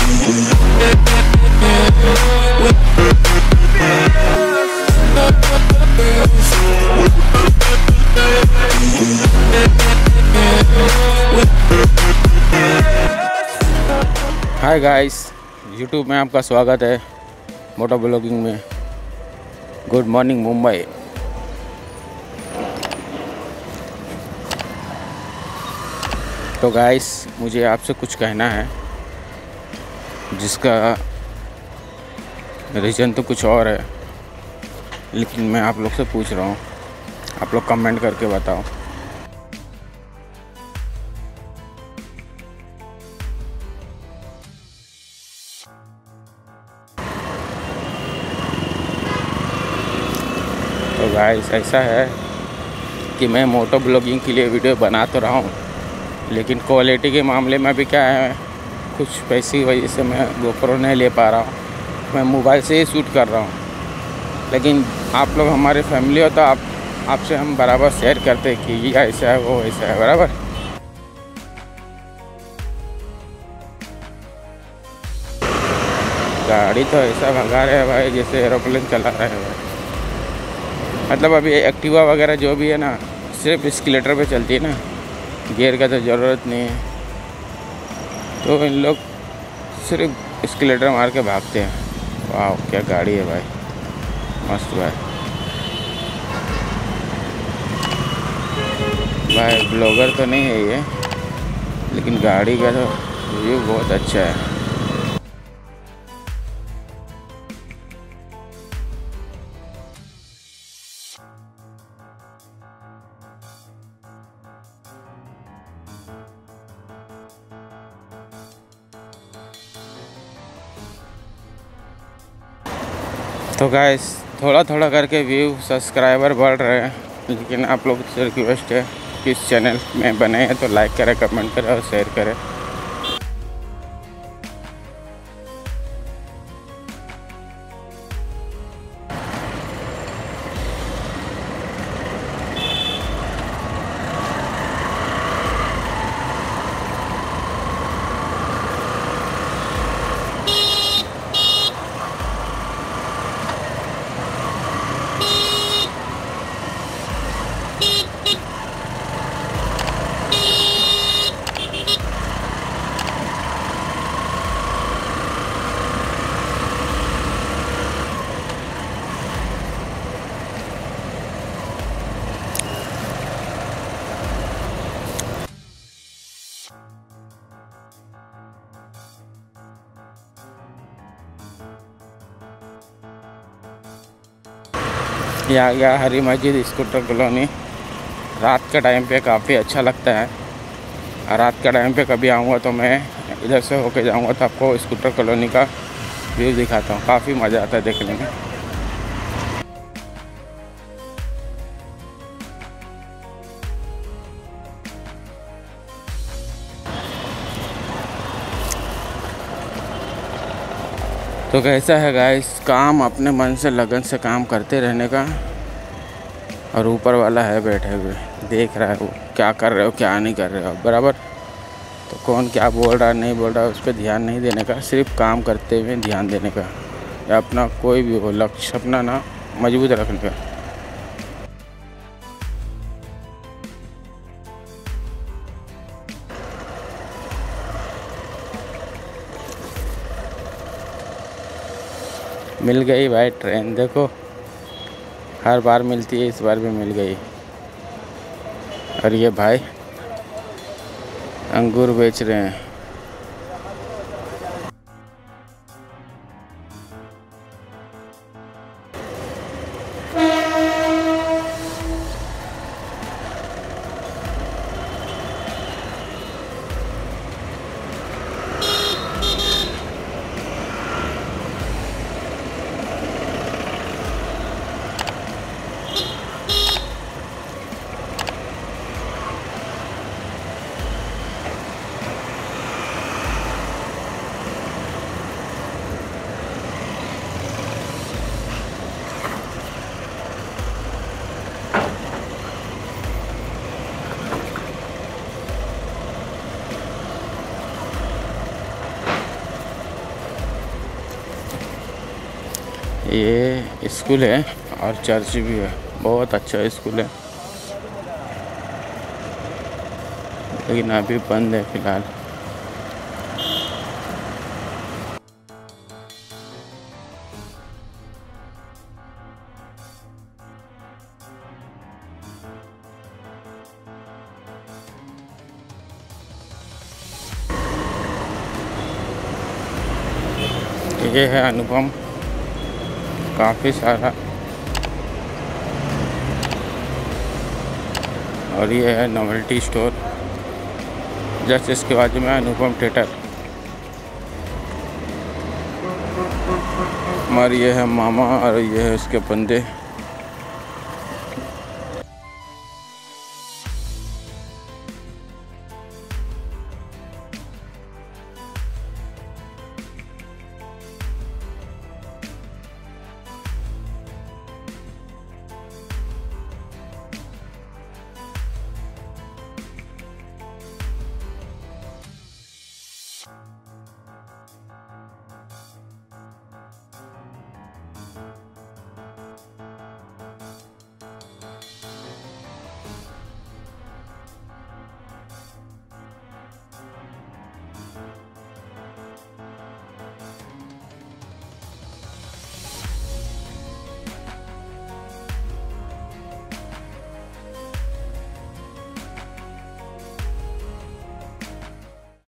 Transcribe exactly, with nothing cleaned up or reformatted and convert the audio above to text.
Hi guys, YouTube में आपका स्वागत है मोटो ब्लॉगिंग में। Good morning Mumbai. तो गाइस, मुझे आपसे कुछ कहना है जिसका रीज़न तो कुछ और है, लेकिन मैं आप लोग से पूछ रहा हूँ। आप लोग कमेंट करके बताओ। तो गाइस, ऐसा है कि मैं मोटो ब्लॉगिंग के लिए वीडियो बना तो रहा हूँ, लेकिन क्वालिटी के मामले में भी क्या है, कुछ पैसे की वजह से मैं गोप्रो नहीं ले पा रहा हूँ। मैं मोबाइल से ही शूट कर रहा हूँ। लेकिन आप लोग हमारे फैमिली हो तो आप आपसे हम बराबर शेयर करते हैं कि ये ऐसा है, वो ऐसा है, बराबर। गाड़ी तो ऐसा भगा रहे हैं भाई जैसे एरोप्लेन चला रहे हैं भाई। मतलब अभी एक्टिवा वगैरह जो भी है ना, सिर्फ स्केलेटर पे चलती है ना, गियर का तो ज़रूरत नहीं है। तो इन लोग सिर्फ स्केलेटर मार के भागते हैं। वाह, क्या गाड़ी है भाई, मस्त भाई। भाई ब्लॉगर तो नहीं है ये, लेकिन गाड़ी का तो व्यू बहुत अच्छा है। तो गाइस, थोड़ा थोड़ा करके व्यू सब्सक्राइबर बढ़ रहे हैं, लेकिन आप लोग से रिक्वेस्ट है कि इस चैनल में बने हैं तो लाइक करें, कमेंट करें और शेयर करें। ये आ गया हरी मस्जिद स्कूटर कॉलोनी। रात के टाइम पे काफ़ी अच्छा लगता है। रात के टाइम पे कभी आऊँगा तो मैं इधर से होके जाऊँगा तो आपको स्कूटर कॉलोनी का व्यू दिखाता हूँ। काफ़ी मज़ा आता है देखने में। तो कैसा है गाइस, काम अपने मन से लगन से काम करते रहने का, और ऊपर वाला है बैठे हुए, देख रहा है वो क्या कर रहे हो क्या नहीं कर रहे हो, बराबर। तो कौन क्या बोल रहा है नहीं बोल रहा है उस पर ध्यान नहीं देने का, सिर्फ काम करते हुए ध्यान देने का, या अपना कोई भी हो लक्ष्य अपना ना मजबूत रखने का। मिल गई भाई ट्रेन, देखो हर बार मिलती है, इस बार भी मिल गई। और ये भाई अंगूर बेच रहे हैं। ये स्कूल है और चर्च भी है, बहुत अच्छा स्कूल है, लेकिन अभी बंद है फिलहाल। ये है अनुपम, काफ़ी सारा, और ये है नोवेल्टी स्टोर, जस्ट इसके बाजू में अनुपम थिएटर। और ये है मामा और ये है उसके बंदे।